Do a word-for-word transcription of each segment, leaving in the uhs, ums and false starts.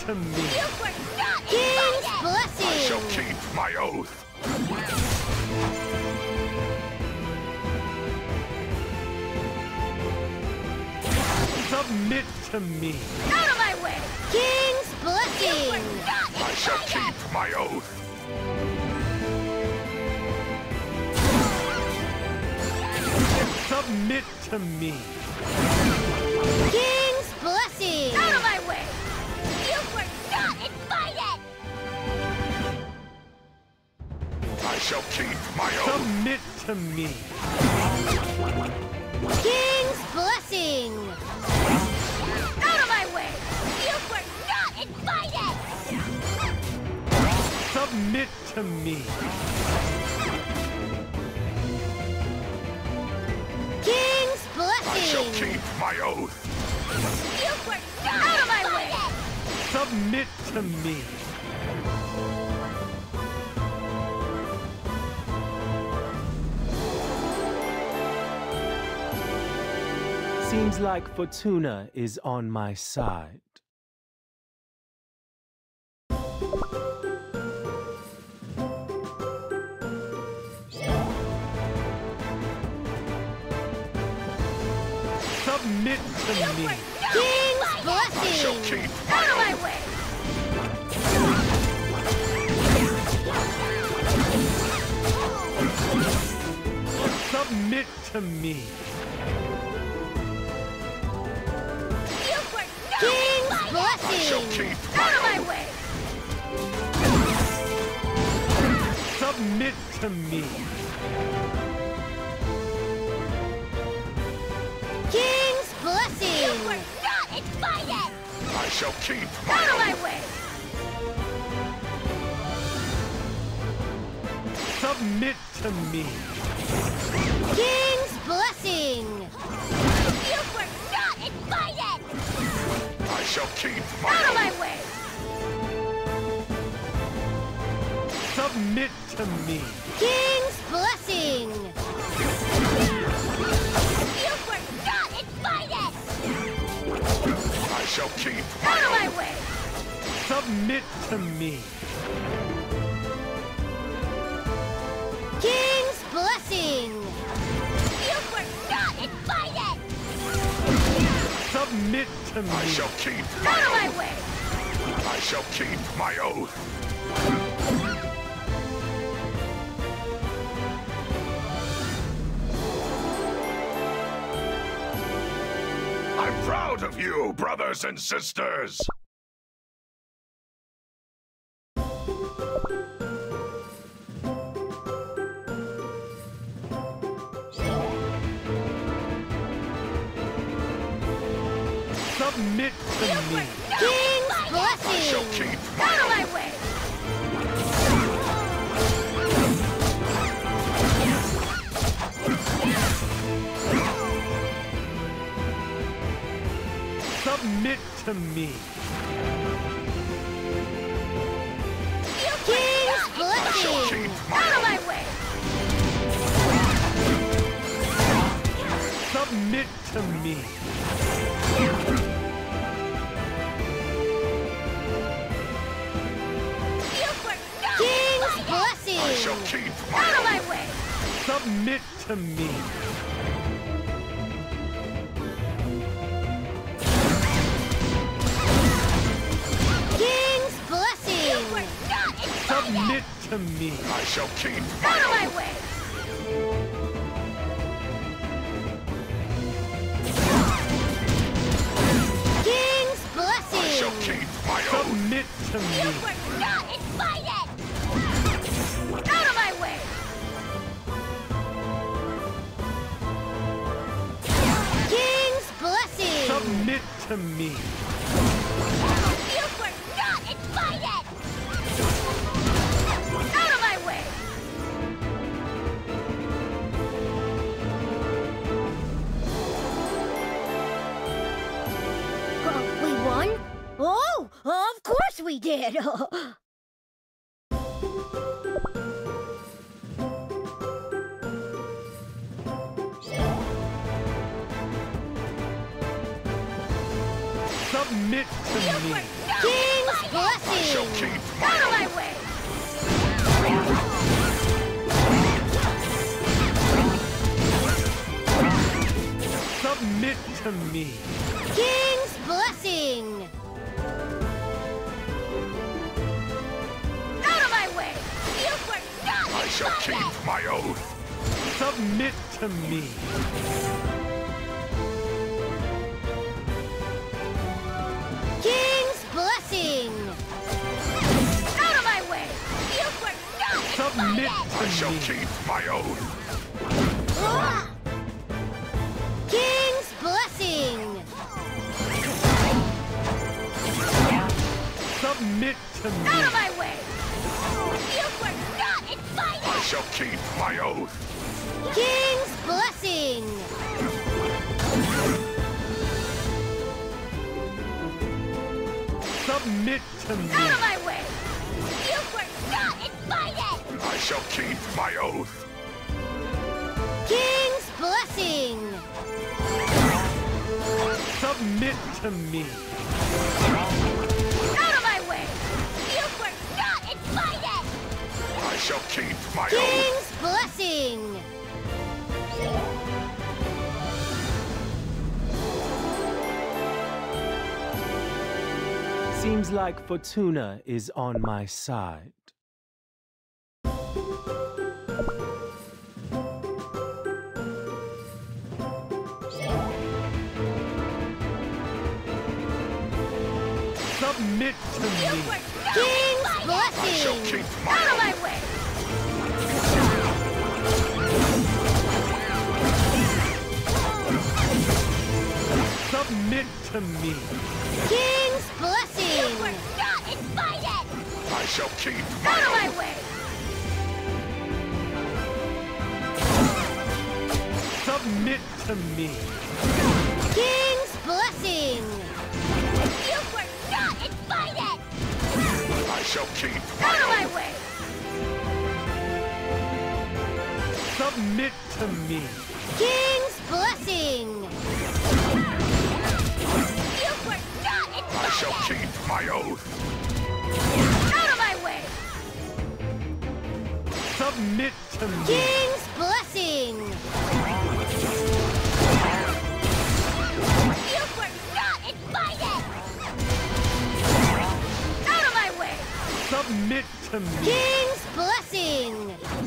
to me. You were not King's invited! blessing! I shall keep my oath. Submit to me. Out of my way! King's You blessing! were not invited! I shall keep my oath. Submit to me. King's blessing! Out of my way! You were not invited! I shall keep my oath. Submit to me. King's blessing! Out of my way! You were not invited! Submit to me. King's I shall blessing! keep my oath. You were not Out of my way! Submit to me. Seems like Fortuna is on my side. Submit to me. King's I shall blessing! keep Out my of my oath. way! Submit to me. You were not King's invited! I shall blessing! keep Out of my my oath. way! Submit to me. King's You blessing! were not invited! I shall keep Out my of oath. my way! Submit to me. King's blessing! You were not invited! I shall keep my Out of oath. my way! Submit to me. King's blessing! You were not invited! I shall keep Out my of my oath. way! Submit to me. King's blessing! You were not invited! Submit to me. I shall keep Out my of my oath. way! I shall keep my oath. I'm proud of you, brothers and sisters. Submit to me. King's I shall blessing! keep Out my of oath. my way! Submit to me. You were King's not I shall blessing! keep Out my of oath. my way! Submit to me. You were not King's invited! blessing! I shall keep my Out of oath. my way! Submit to me. King's You blessing! were not invited! Submit to me. I shall keep Out my of my oath. way! King's I shall blessing! keep my oath. Submit to You me. were not invited! Out of my way! King's blessing! Submit to me. You were not invited! Out of my way! Uh, we won? Oh, of course we did! Submit to You me. were not King's invited! blessing! I shall keep my Out of my oath. way! Submit to me. King's blessing! Out of my way! You were not I shall invited! keep my oath. Submit to me. King's blessing! Out of my way! You were not Submit invited! to I shall me. keep my oath. Ah! King's blessing! Submit to Out of me. my way! You were not invited! I shall keep my oath. King's blessing! Submit to me. Out of my way! You were not invited! I shall keep my oath. King's blessing! Submit to me. Out of my way! You were not invited! I shall keep my oath. King's blessing! Seems like Fortuna is on my side. Submit to You me. were not King's invited! I shall blessing! keep my Out of my oath. way! Submit to me. King's You blessing! were not invited! I shall keep Out my of my oath. way! Submit to me. King's blessing! You were not invited! I shall keep Out my of my oath. way! Submit to me. King's blessing! You were not I shall invited! keep my oath. Out of my way! Submit to me. King's blessing! You were not invited! Out of my way! Submit to me. King's blessing!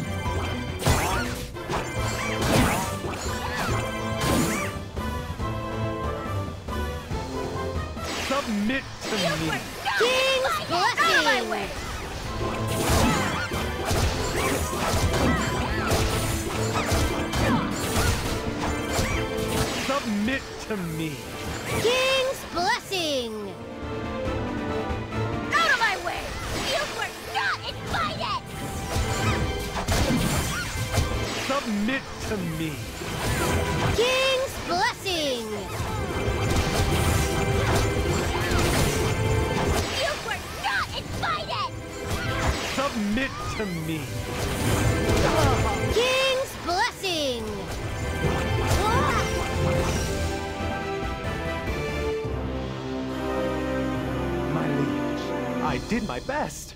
Submit to You me. were not King's invited! Out of my blessing! way! Submit to me. King's blessing! Out of my way! You were not invited! Submit to me. King's blessing! You were not invited! Submit to me. King's blessing! My liege, I did my best.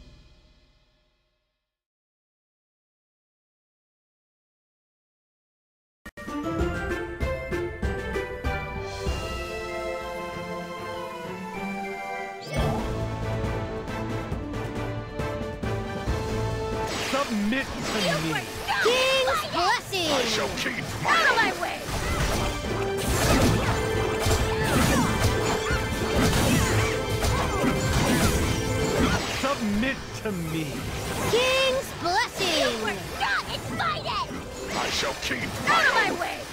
Submit to You me. were not King's invited! blessing! I shall keep my Out of oath. my way! Submit to me. King's You blessing! were not invited! I shall keep Out my of my oath. way!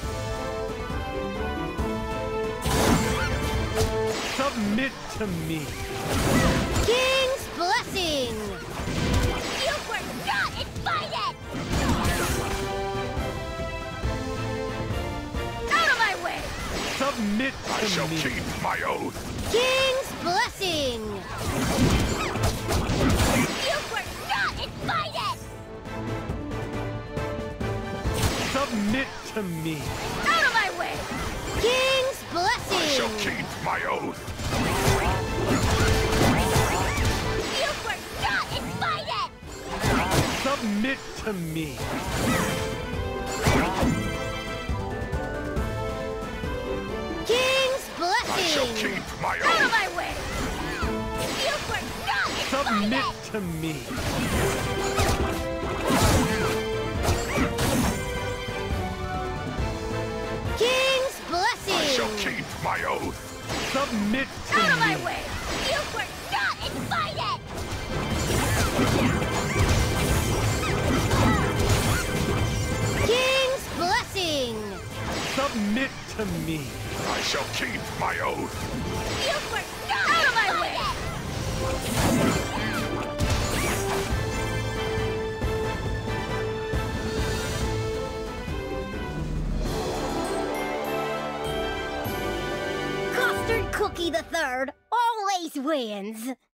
Submit to me. King's blessing! You were not invited! Out of my way! Submit I to shall me. keep my oath. King's blessing! You were not invited! Submit to me. Out of my way! King's I shall blessing! keep my oath. Submit to me. King's I shall blessing. keep my Out of oath. my way! You were not Submit invited! to me. King's blessing. I shall keep my oath. Submit to Out of me. my way! You were not invited! King's blessing. Submit to me. I shall keep my oath. You were not Out of my way! Custard Cookie the Third always wins.